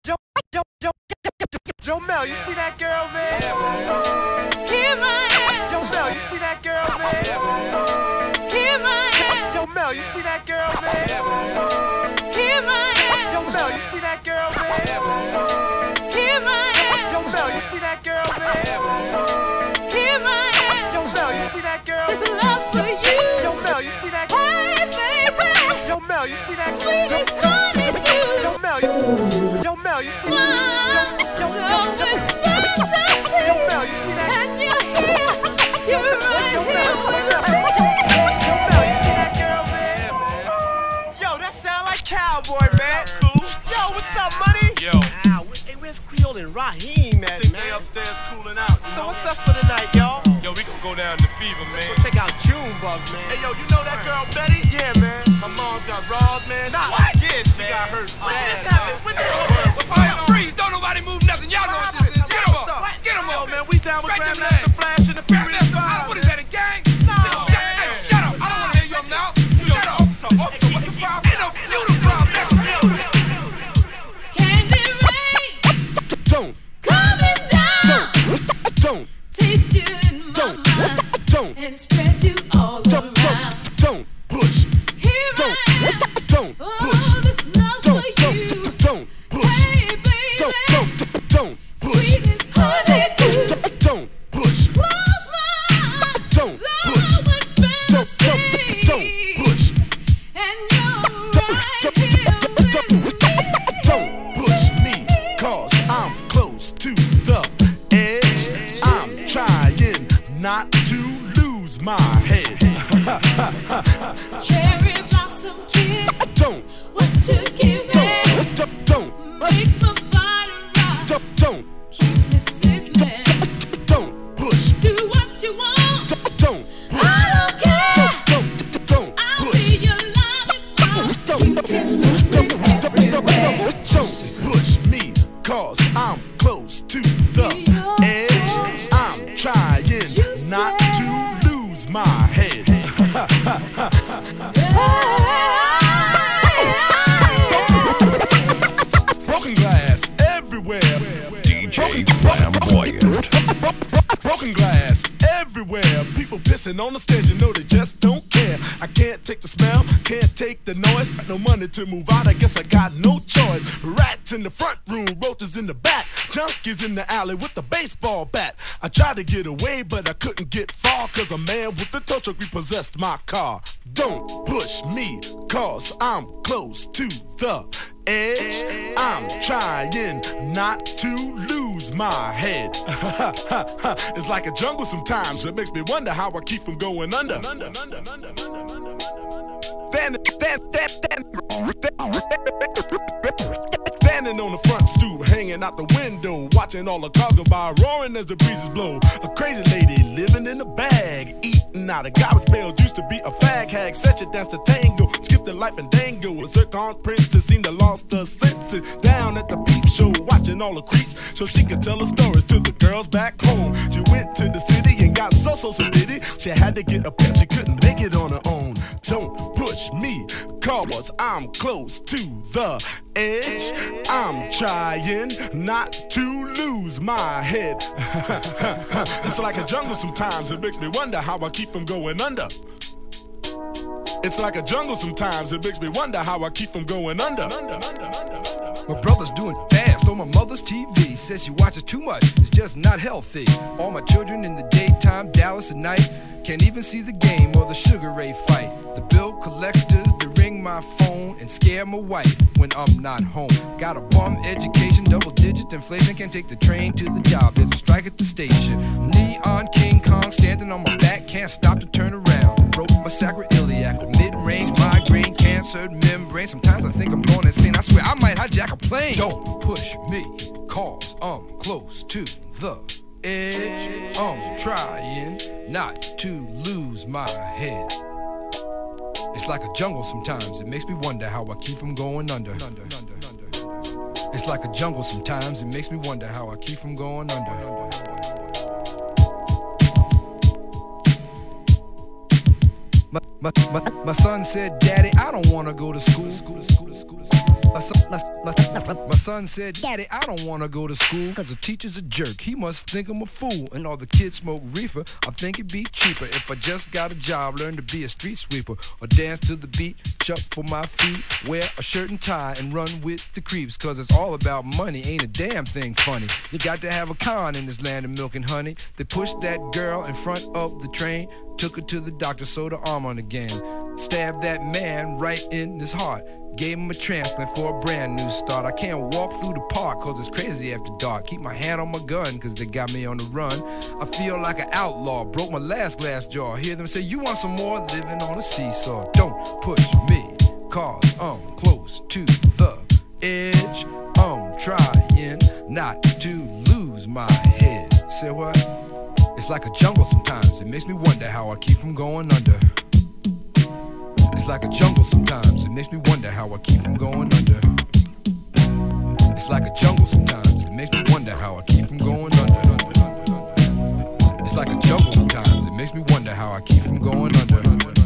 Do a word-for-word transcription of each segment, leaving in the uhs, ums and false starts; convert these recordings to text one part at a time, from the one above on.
Yo, yo, yo, yo, Mel, you see that girl, man? Here I am. Yo, Mel, you see that girl, man? Here I am. Yo, Mel, you see that girl, man? Here I am. Yo, Mel, you see that girl, man? Here I am. Yo, Mel, you see that girl, man? Here I am. Yo, Mel, you see that girl? This love's for you. Yo, Mel, you see that? Hey, baby. Yo, Mel, you see that? Sweet as honey, too. Yo, Mel, you, yo, Mel, you see that? Yo, yo, yo, yo, yo, Mel, you see that? And you're here. You're right Yo, here Mel, with yo, me. yo, Mel, you see that girl, man? Yo, that sound like Cowboy, man. Yo, what's up, money? Yo. Ah, hey, where's Creole and Raheem at, Think man? they upstairs cooling out. So what's up for the night, y'all? Yo, we can go down to Fever, man. Let's go check out Junebug, man. Hey, yo, you know that girl Betty? Yeah, man. Her mom's got robbed, man. Nah, what? yeah, She man. got hurt. When did this bad, happen? dog. When did Hey, this word, happen? what's Fire, going on? freeze! Don't nobody move nothing. Y'all know what this is. Get 'em up. Get 'em Yo, up. man, we down with Break them Grandmaster legs. Flash and the Furious Grandmaster, Five. what is that, a gang? No, Just shut, man. hey, shut up. I don't want to hear your mouth. Shut up. So, oh, so what's the problem? Ain't no you the problem. That's you. Candy rain Don't, coming down. don't, Taste you in my don't, mind don't, and spread you all don't, around. don't, don't push. Here Don't, I am. don't Oh, push. this love's Don't, for you. don't, don't push. Hey, Don't, baby. don't, don't push. Sweet as honey, too. Don't, don't push. Close my eyes. Don't I push. would Don't, fantasy. don't, don't push. And you're right here with me. Don't push me, cause I'm close to the edge. I'm trying not to lose my head. Cherry blossom kiss. Don't, What you give me don't, don't, makes my body rock. don't, don't, Keeps me sizzling. don't push. Do what you want. Don't push. I don't care. Don't, don't I'll push. be your lollipop. Don't, You can move don't, it don't, everywhere. don't, don't push me, cause I'm close to the edge. I'm trying not to lose my head. Broken glass everywhere. D J Flamboyant. Broken glass everywhere. People pissing on the stage, you know they just don't care. I can't take the smell, can't take the noise. Got no money to move out, I guess I got no choice. Rats in the front room, roaches in the back. Junkies in the alley with the baseball bat. I tried to get away, but I couldn't get far, cause a man with the tow truck repossessed my car. Don't push me, cause I'm close to the edge. I'm trying not to lose my head. It's like a jungle sometimes. It makes me wonder how I keep from going under. Standing, stand, stand, stand, standing on the front stoop, hanging out the window, watching all the cars go by, roaring as the breezes blow. A crazy lady living in a bag, eating out of garbage pails. Used to be a fag hag, such a dance to tango, skipped the life and dango. A zircon princess seemed to lost her senses. Down at the peep show, watching all the creeps, so she could tell her stories to the girls back home. She went to the city and got so so so did it. She had to get a pimp, she couldn't make it on her own. Don't push me, cause I'm close to the edge. I'm trying not to lose my head. It's like a jungle sometimes, it makes me wonder how I keep from going under. It's like a jungle sometimes, it makes me wonder how I keep from going under. My brother's doing fast on my mother's T V. Says she watches too much, it's just not healthy. All my children in the daytime, Dallas at night. Can't even see the game or the Sugar Ray fight. The bill collectors, they ring my phone and scare my wife when I'm not home. Got a bum education, double digit inflation. Can't take the train to the job, there's a strike at the station. Neon King Kong standing on my back, can't stop to turn around. Broke my sacroiliac with mid-range migraine, cancer membrane. Sometimes I think I'm going insane, I swear I might hijack a plane. Don't push me, cause I'm close to the edge. I'm trying not to lose my head. It's like a jungle sometimes, it makes me wonder how I keep from going under. It's like a jungle sometimes, it makes me wonder how I keep from going under. My, my, my, my son said, Daddy, I don't wanna go to school. My son, my, my, my son said, Daddy, I don't wanna go to school, cause the teacher's a jerk. He must think I'm a fool. And all the kids smoke reefer. I think it'd be cheaper if I just got a job, learn to be a street sweeper, or dance to the beat, shuffle my feet, wear a shirt and tie, and run with the creeps. Cause it's all about money, ain't a damn thing funny. You got to have a con in this land of milk and honey. They pushed that girl in front of the train, took her to the doctor, sewed her arm on again, stabbed that man right in his heart, gave him a transplant for a brand new start. I can't walk through the park cause it's crazy after dark. Keep my hand on my gun cause they got me on the run. I feel like an outlaw, broke my last glass jaw. Hear them say, you want some more? Living on a seesaw. Don't push me cause I'm close to the edge. I'm trying not to lose my head. Say what? It's like a jungle sometimes. It makes me wonder how I keep from going under. It's like a jungle sometimes. It makes me wonder how I keep from going under. It's like a jungle sometimes. It makes me wonder how I keep from going under. It's like a jungle sometimes. It makes me wonder how I keep from going under.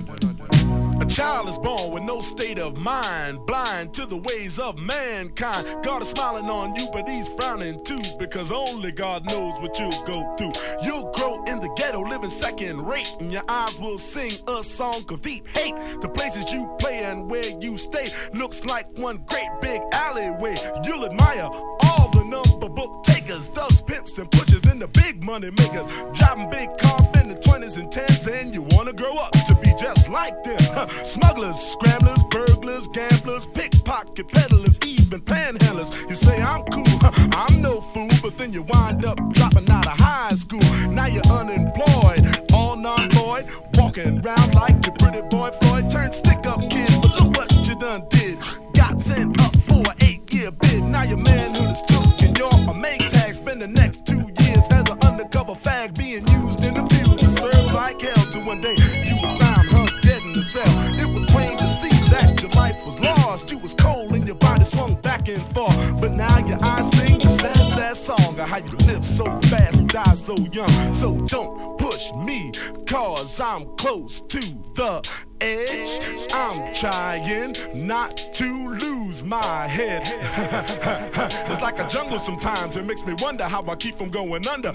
A child is born with no state of mind, blind to the ways of mankind. God is smiling on you, but he's frowning too, because only God knows what you'll go through. You'll grow in the ghetto, living second rate, and your eyes will sing a song of deep hate. The places you play and where you stay looks like one great big alleyway. You'll admire all the number book takers, thugs, pimps, and pushers, and the big money makers, driving big cars, spending twenties and tens, and you wanna grow up to be just like them. Smugglers, scramblers, burglars, gamblers, pickpocket peddlers, even panhandlers. You say I'm cool, I'm no fool, but then you wind up dropping out of high school. Now you're unemployed, all non-void, walking around like your pretty boy Floyd. Turned stick-up kid, but look what you done did. Got sent up for an eight-year bid. Now your manhood is took and you're a make tag. Spend the next two years as an undercover fag, being used and abused to serve like hell. Till one day you were found hung dead in the cell. It was plain to see that your life was lost. You was cold and your body swung back and forth. But now your eyes sing the sad, sad song of how you live so fast and die so young. So don't push me, cause I'm close to the edge. I'm trying not to lose my head. It's like a jungle sometimes. It makes me wonder how I keep from going under.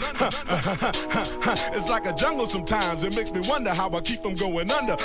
It's like a jungle sometimes. It makes me wonder how I keep from going under.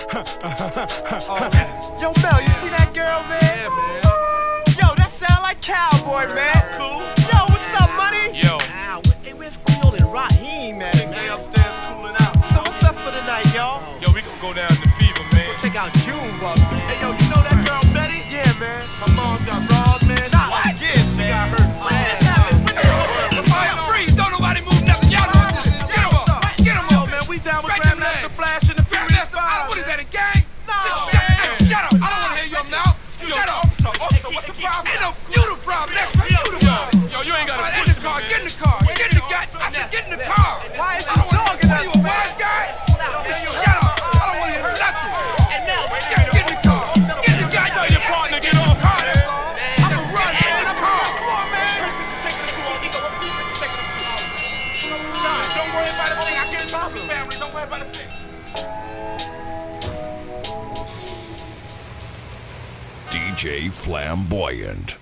Yo, Mel, you see that girl, man? Yeah, man. Yo, that sound like Cowboy, man. Cool. Yo, what's up, money? Yo. Ah, hey, where's Quill and Raheem, man? They upstairs cooling out. So what's up for the night, y'all? Yo, we gonna go down to Fever, man. Check out Junebug, man. Hey, yo, you know that girl Betty? Yeah, man. My mom's got raws, man. She What? Yeah, she got hurt. When did this happen? When did this happen? What's All going right, on? freeze, don't nobody move nothing. Y'all know what this is. Get 'em up. Get 'em Yo, up. man, we down with Break them Grandmaster legs. Flash and the Furious Grandmaster, I- Five. what is that, a gang? No, Just man. shut, hey, shut up. I don't want to hear your mouth. Shut up. Officer, officer, what's the problem? Ain't no you the problem. That's right. You the problem. Yo, you ain't gotta All right, push in the me, car. man. Get in the car. Get in the guy. I said get in the car. Why is I you don't wanna- dogging what us, are you, a man? wise guy? Just shut up. I don't want to hear nothing. Just get in the car. Get in the guy. Tell your partner, get off. Car, that's all. Just run in the car. Come on, man. Don't worry about a thing. I get about the family. Don't worry about a thing. D J Flamboyant.